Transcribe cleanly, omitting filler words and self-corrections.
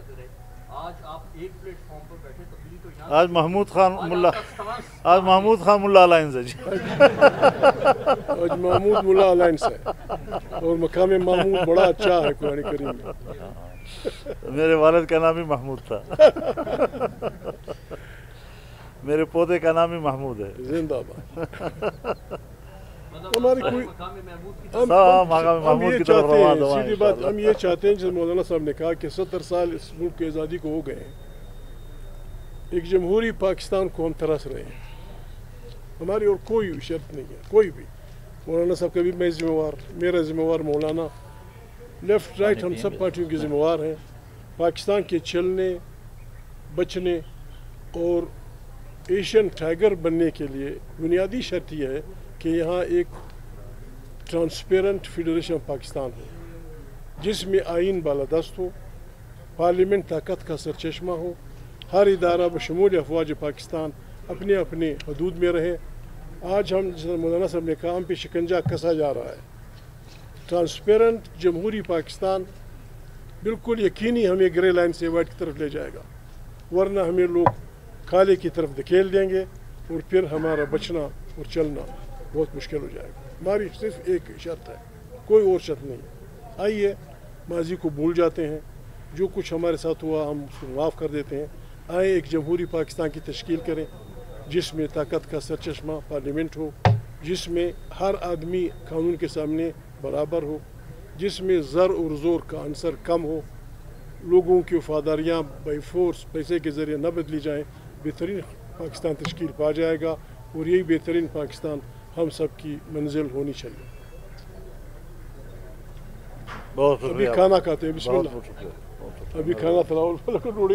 کرتے رہے. آج آپ ایک پلیٹ فارم پر بیٹھے, تبدیلی تو یہاں آج محمود خان ملا الائنس ہے جی. آج محمود ملا الائنس ہے اور مقام محمود بڑا اچھا ہے قرآن کریم میں. میرے والد کا نام ہی محمود تھا. میرے پوتے کا نام ہی محمود ہے. زندہ باد. ہماری کوئی ہم یہ چاہتے ہیں, سیدھی بات ہم یہ چاہتے ہیں جیسے مولانا صاحب نے کہا کہ 70 سال اس ملک کی آزادی کو ہو گئے ہیں, ایک جمہوری پاکستان کو ہم ترس رہے ہیں. ہماری اور کوئی شرط نہیں ہے, کوئی بھی. مولانا صاحب کا بھی میں ذمہ وار, میرا ذمہ وار, مولانا, لیفٹ رائٹ ہم سب پارٹیوں کے ذمہ وار ہیں. پاکستان کے چلنے بچنے اور ایشین ٹائگر بننے کے لیے بنیادی شرط یہ ہے کہ یہاں ایک ٹرانسپیرنٹ فیڈریشن پاکستان ہو, جس میں آئین بالادست ہو, پارلیمنٹ طاقت کا سرچشمہ ہو, ہر ادارہ بشمول افواج پاکستان اپنے اپنے حدود میں رہے. آج ہم جیسا مولانا صاحب نے کہا, ہم پہ شکنجہ کسا جا رہا ہے. ٹرانسپیرنٹ جمہوری پاکستان بالکل یقینی ہمیں گرے لائن سے وائٹ کی طرف لے جائے گا, ورنہ ہمیں لوگ کالے کی طرف دھکیل دیں گے اور پھر ہمارا بچنا اور چلنا بہت مشکل ہو جائے گا. ہماری صرف ایک شرط ہے, کوئی اور شرط نہیں. آئیے ماضی کو بھول جاتے ہیں, جو کچھ ہمارے ساتھ ہوا ہم اس کو معاف کر دیتے ہیں. آئیں ایک جمہوری پاکستان کی تشکیل کریں جس میں طاقت کا سرچشمہ پارلیمنٹ ہو, جس میں ہر آدمی قانون کے سامنے برابر ہو, جس میں زر اور زور کا عنصر کم ہو, لوگوں کی وفاداریاں بائی فورس پیسے کے ذریعے نہ بدلی جائیں. بہترین پاکستان تشکیل پا جائے گا اور یہی بہترین پاکستان ہم سب کی منزل ہونی چاہیے. بہت ابھی کھانا کھاتے ہیں, بسم اللہ. ابھی کھانا کھلاؤ.